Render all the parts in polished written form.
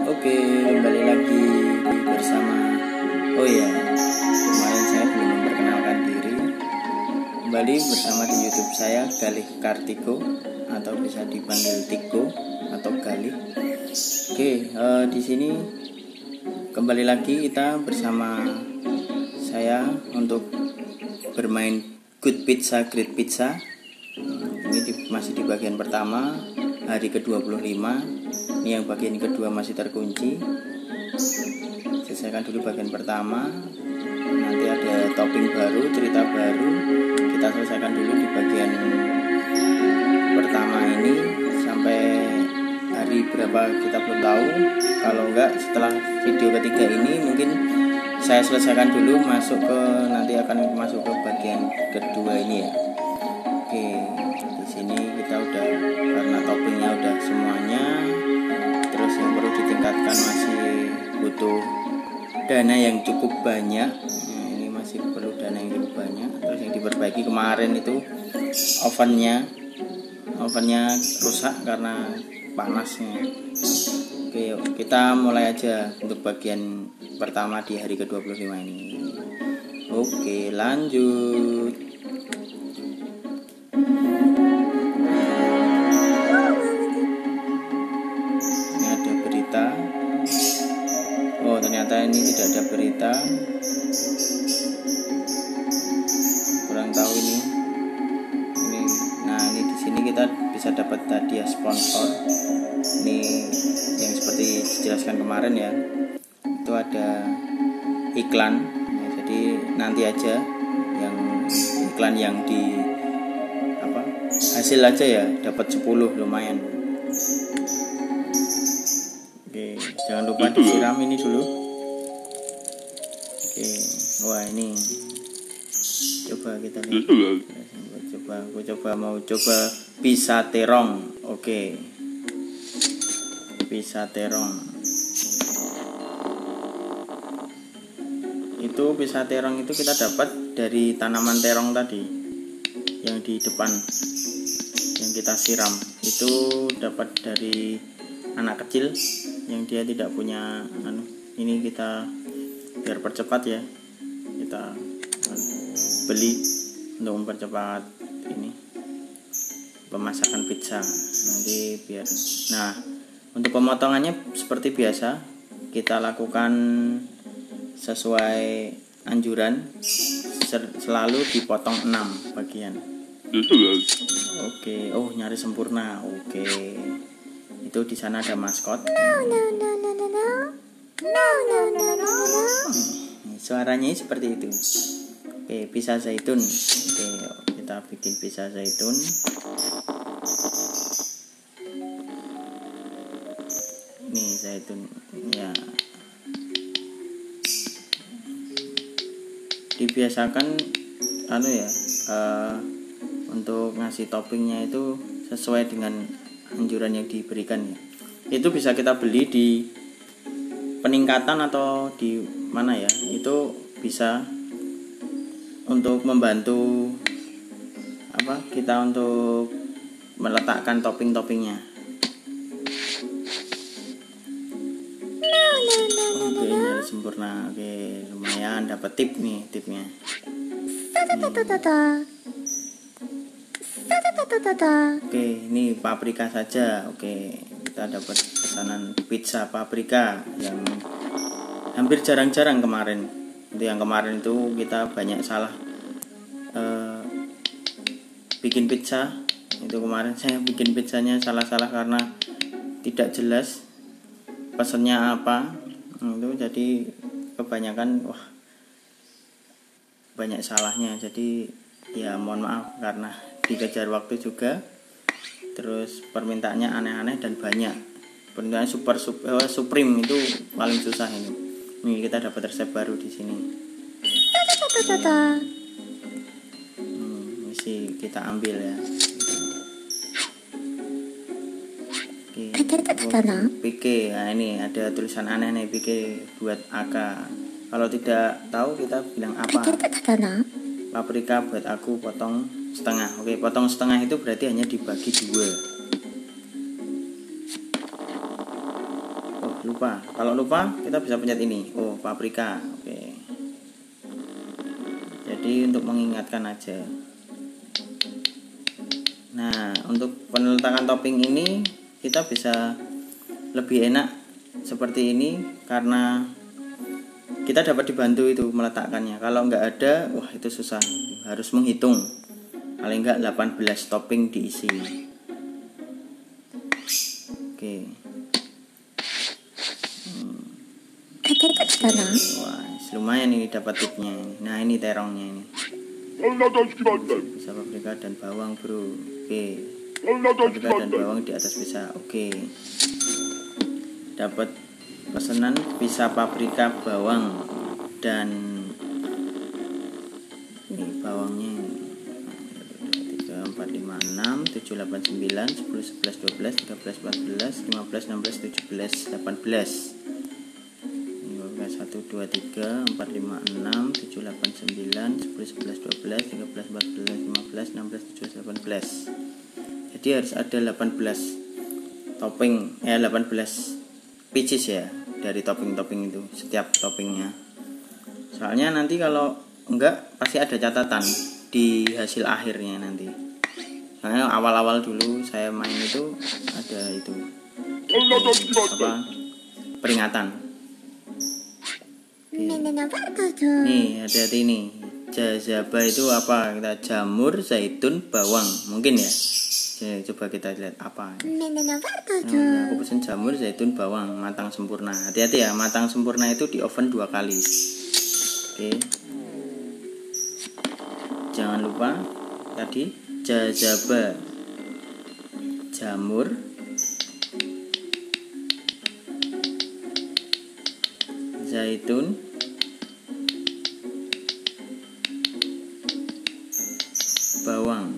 Oke, kembali lagi bersama. Oh ya, kemarin saya belum memperkenalkan diri. Kembali bersama di YouTube saya, Galih Kartiko, atau bisa dipanggil Tiko atau Galih. Oke, di sini kembali lagi kita bersama saya untuk bermain Good Pizza, Great Pizza. Ini masih di bagian pertama, hari ke-25. Ini yang bagian kedua masih terkunci. Selesaikan dulu bagian pertama. Nanti ada topping baru, cerita baru. Kita selesaikan dulu di bagian pertama ini sampai hari berapa kita belum tahu. Kalau enggak, setelah video ketiga ini mungkin saya selesaikan dulu, nanti akan masuk ke bagian kedua ini ya. Oke, di sini kita udah, karena toppingnya udah semuanya. Terus yang perlu ditingkatkan masih butuh dana yang cukup banyak. Nah, ini masih perlu dana yang cukup banyak. Terus yang diperbaiki kemarin itu ovennya rusak karena panasnya. Oke, yuk, kita mulai aja untuk bagian pertama di hari ke-25 ini. Oke, lanjut. Oh, ternyata ini tidak ada berita. Kurang tahu ini. Nah, ini di sini kita bisa dapat hadiah sponsor. Ini yang seperti dijelaskan kemarin ya. Itu ada iklan. Ya, jadi nanti aja yang iklan yang di hasil aja ya, dapat 10 lumayan. Oke, jangan lupa disiram ini dulu. Oke, wah ini coba kita lihat. Aku mau coba pizza terong. Oke, pizza terong. Itu pizza terong itu kita dapat dari tanaman terong tadi yang di depan yang kita siram. Itu dapat dari anak kecil yang dia tidak punya ini. Kita biar percepat ya, kita beli untuk mempercepat ini pemasakan pizza nanti biar. Nah, untuk pemotongannya seperti biasa kita lakukan sesuai anjuran, selalu dipotong 6 bagian. Oke, oh nyaris sempurna. Oke, itu di sana ada maskot. Suaranya seperti itu. Oke, pizza zaitun. Oke, kita bikin pizza zaitun. Nih zaitun ya. Dibiasakan untuk ngasih toppingnya itu sesuai dengan anjuran yang diberikan ya. Itu bisa kita beli di peningkatan atau di mana ya, itu bisa untuk membantu kita untuk meletakkan topping-toppingnya. Oke, nyari sempurna. Oke, lumayan dapat tipnya. Oke, ini paprika saja. Oke, kita dapat pesanan pizza paprika yang hampir jarang-jarang kemarin. Itu yang kemarin itu kita banyak salah bikin pizza. Itu kemarin saya bikin pizzanya salah-salah karena tidak jelas pesannya apa. Itu jadi kebanyakan banyak salahnya. Jadi ya mohon maaf karena dikejar waktu juga. Terus permintaannya aneh-aneh dan banyak. Permintaan supreme itu paling susah ini. Nih kita dapat resep baru di sini. Mesti kita ambil ya. Oke, nah ini ada tulisan aneh nih, Pike buat AK. Kalau tidak tahu kita bilang apa? Paprika buat aku potong setengah. Oke, potong setengah itu berarti hanya dibagi 2. lupa. Kalau lupa kita bisa pencet ini. Oh, paprika. Oke. Jadi untuk mengingatkan aja. Nah, untuk peneletakan topping ini kita bisa lebih enak seperti ini karena kita dapat dibantu itu meletakkannya. Kalau nggak ada, wah itu susah. Harus menghitung. Paling nggak 18 topping diisi. Oke. Wah, lumayan ini dapat tipnya. Nah, ini terongnya ini. Bisa paprika dan bawang, bro. Oke. Paprika dan bawang di atas bisa. Oke. Dapat pesanan bisa paprika, bawang, dan ini bawangnya ini. 3, 4, 5, 6, 7, 8, 9, 10, 11, 12, 13, 14, 15, 16, 17, 18. 1, 2, 3, 4, 5, 6, 7, 8, 9, 10, 11, 12, 13, 14, 15, 16, 17, 18. Jadi harus ada 18 topping, 18 pieces ya dari topping-topping itu, setiap toppingnya. Soalnya nanti kalau enggak pasti ada catatan di hasil akhirnya nanti. Soalnya awal-awal dulu saya main itu ada itu apa peringatan. Nih, hati-hati nih. Jazaba itu apa? Kita jamur, zaitun, bawang. Mungkin ya. Coba kita lihat apa. Aku pesen jamur, zaitun, bawang, matang sempurna. Hati-hati ya, matang sempurna itu di oven 2 kali. Oke. Jangan lupa tadi jazaba, jamur, zaitun, bawang.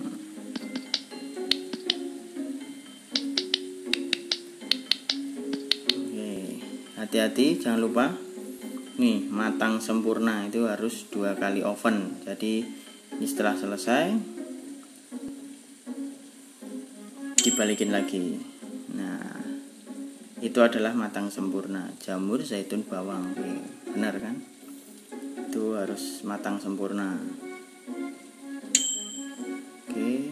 Oke, hati-hati jangan lupa nih matang sempurna itu harus 2 kali oven. Jadi ini setelah selesai dibalikin lagi. Nah, itu adalah matang sempurna. Jamur, zaitun, bawang. Oke, benar kan? Itu harus matang sempurna. Oke.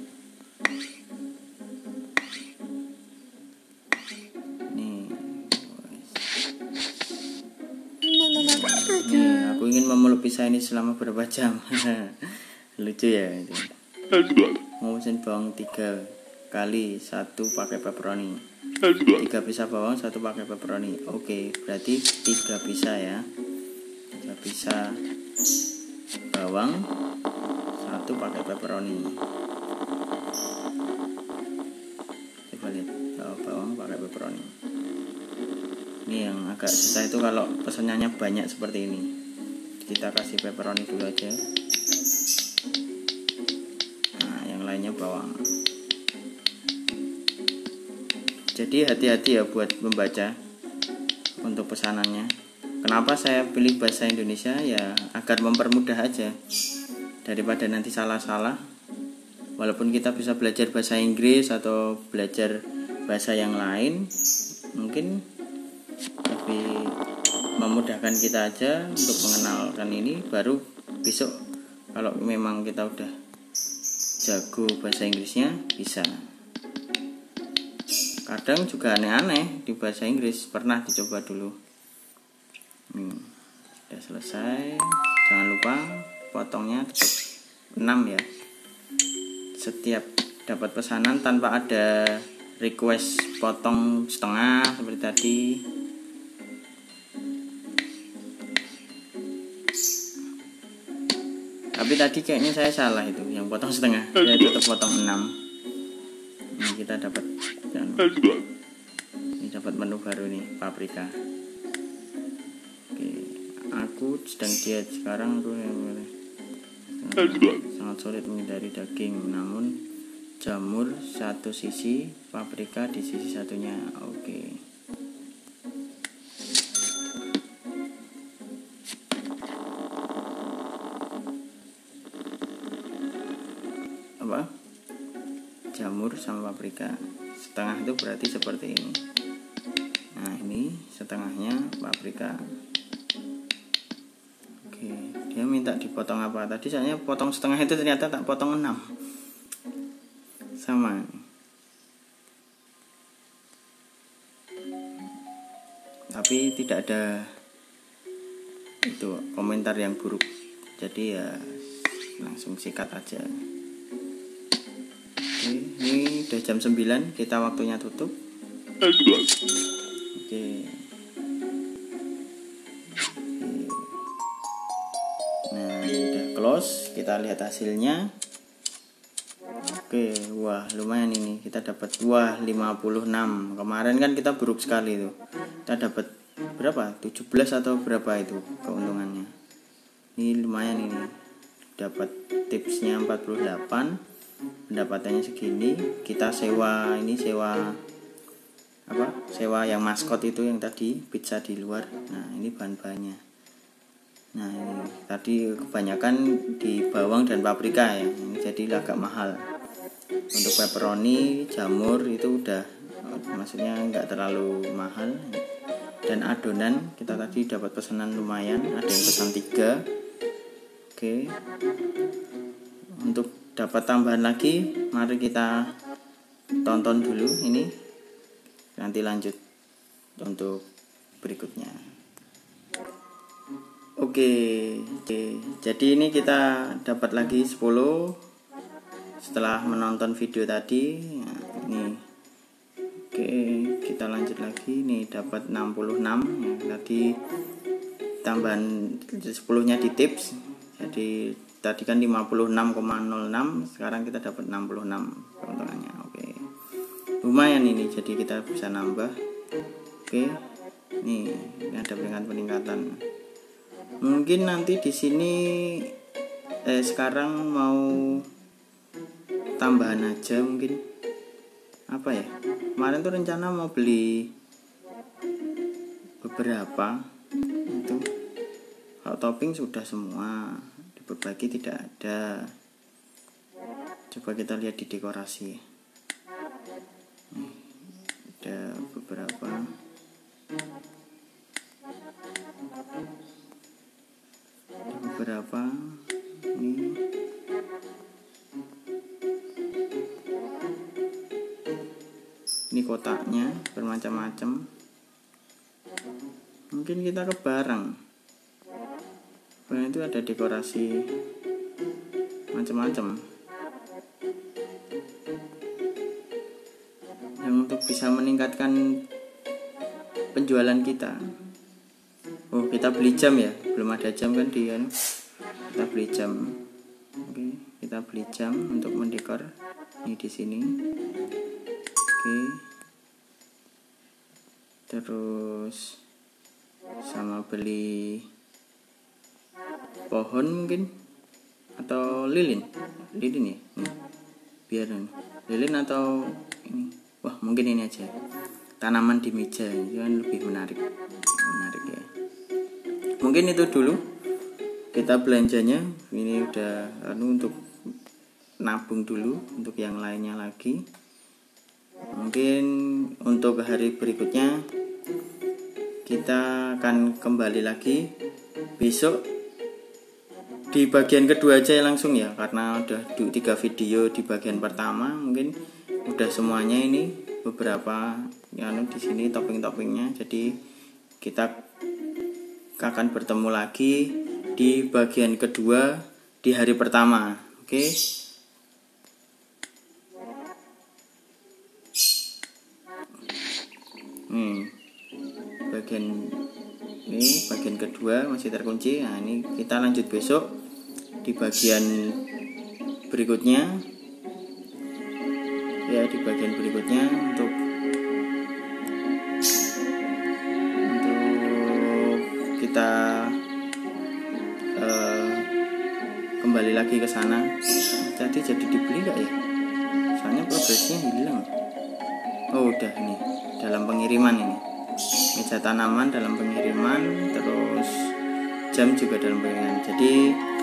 Nih, aku ingin memeluk pisah ini selama berapa jam. Lucu ya itu. Mau pesen bawang 3 kali, 1 pakai pepperoni. 3 pisah bawang, 1 pakai pepperoni. Oke, berarti 3 pisah ya. 3 pisah bawang, 1 pakai pepperoni. Coba lihat, bawang pakai pepperoni. Ini yang agak susah itu kalau pesanannya banyak seperti ini. Kita kasih pepperoni dulu aja. Nah, yang lainnya bawang. Jadi hati-hati ya buat membaca untuk pesanannya. Kenapa saya pilih bahasa Indonesia? Ya agar mempermudah aja, daripada nanti salah-salah. Walaupun kita bisa belajar bahasa Inggris atau belajar bahasa yang lain, mungkin lebih memudahkan kita aja untuk mengenalkan ini. Baru besok kalau memang kita udah jago bahasa Inggrisnya bisa. Kadang juga aneh-aneh di bahasa Inggris, pernah dicoba dulu. Udah selesai. Jangan lupa potongnya tetap 6 ya. Setiap dapat pesanan tanpa ada request potong setengah seperti tadi. Tapi tadi kayaknya saya salah itu, yang potong setengah. Saya tetap potong 6. Ini kita dapat ini dapat menu baru nih, paprika. Oke, aku sedang diet sekarang. Sangat sulit menghindari daging, namun jamur satu sisi, paprika di sisi satunya. Oke. Apa? Jamur sama paprika setengah itu berarti seperti ini. Nah, ini tengahnya paprika. Oke, dia minta dipotong apa? Tadi saya potong setengah, itu ternyata tak potong 6. Sama. Tapi tidak ada itu komentar yang buruk. Jadi ya langsung sikat aja. Oke, ini udah jam 9, kita waktunya tutup. Oke. Nah, ini udah close, kita lihat hasilnya. Oke, wah lumayan ini, kita dapat 56. Kemarin kan kita buruk sekali tuh. Kita dapat berapa? 17 atau berapa itu keuntungannya. Ini lumayan ini. Dapat tipsnya 48. Pendapatannya segini. Kita sewa sewa yang maskot itu yang tadi, pizza di luar. Nah, ini bahan-bahannya. Nah, ini tadi kebanyakan di bawang dan paprika ya. Ini jadi agak mahal. Untuk pepperoni, jamur itu udah, maksudnya nggak terlalu mahal. Dan adonan kita tadi dapat pesanan lumayan, ada yang pesan 3. Oke. Untuk dapat tambahan lagi, mari kita tonton dulu ini. Nanti lanjut untuk berikutnya. Oke, jadi ini kita dapat lagi 10 setelah menonton video tadi. Nah, ini. Oke, kita lanjut lagi. Nih dapat 66 ya, tadi tambahan 10-nya di tips. Jadi tadi kan 56,06, sekarang kita dapat 66 keuntungannya. Oke. Lumayan ini, jadi kita bisa nambah. Oke. Nih, ini ada peningkatan. Mungkin nanti di sini sekarang mau tambahan aja mungkin. Apa ya? Kemarin tuh rencana mau beli beberapa itu. Kalau topping sudah semua, diperbaiki tidak ada. Coba kita lihat di dekorasi. Ada beberapa. Ini kotaknya bermacam-macam. Mungkin kita ke barang. Barang itu ada dekorasi macam-macam. Yang untuk bisa meningkatkan penjualan kita. Oh, kita beli jam ya. Belum ada jam kan dia. Kita beli jam. Oke, kita beli jam untuk mendekor. Ini di sini. Oke. Terus sama beli pohon mungkin atau lilin ya. Biar lilin atau ini. Wah, mungkin ini aja. Tanaman di meja itu kan lebih menarik ya. Mungkin itu dulu kita belanjanya. Ini udah untuk nabung dulu untuk yang lainnya lagi. Mungkin untuk hari berikutnya kita akan kembali lagi besok di bagian kedua aja langsung ya, karena udah 3 video di bagian pertama. Mungkin udah semuanya ini, beberapa yang di sini topping-toppingnya. Jadi kita akan bertemu lagi di bagian kedua di hari pertama. Oke. Bagian kedua masih terkunci. Nah, ini kita lanjut besok di bagian berikutnya ya, di bagian berikutnya untuk kita kembali lagi ke sana. Jadi dibeli gak ya? Soalnya progresnya hilang. Oh, udah ini dalam pengiriman ini. Meja tanaman dalam pengiriman, terus jam juga dalam pengiriman. Jadi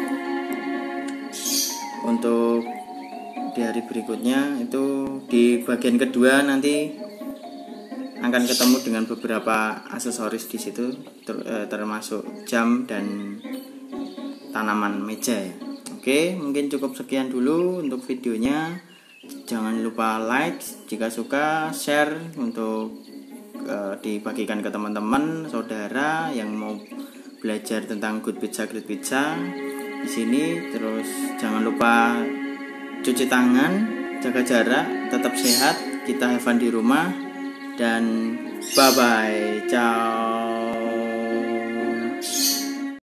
untuk di hari berikutnya itu di bagian kedua nanti akan ketemu dengan beberapa aksesoris di situ, termasuk jam dan tanaman meja ya. Oke, mungkin cukup sekian dulu untuk videonya. Jangan lupa like jika suka, share untuk dibagikan ke teman-teman, saudara yang mau belajar tentang Good Pizza Great Pizza di sini. Terus jangan lupa cuci tangan, jaga jarak, tetap sehat, kita have fun di rumah, dan bye bye, ciao.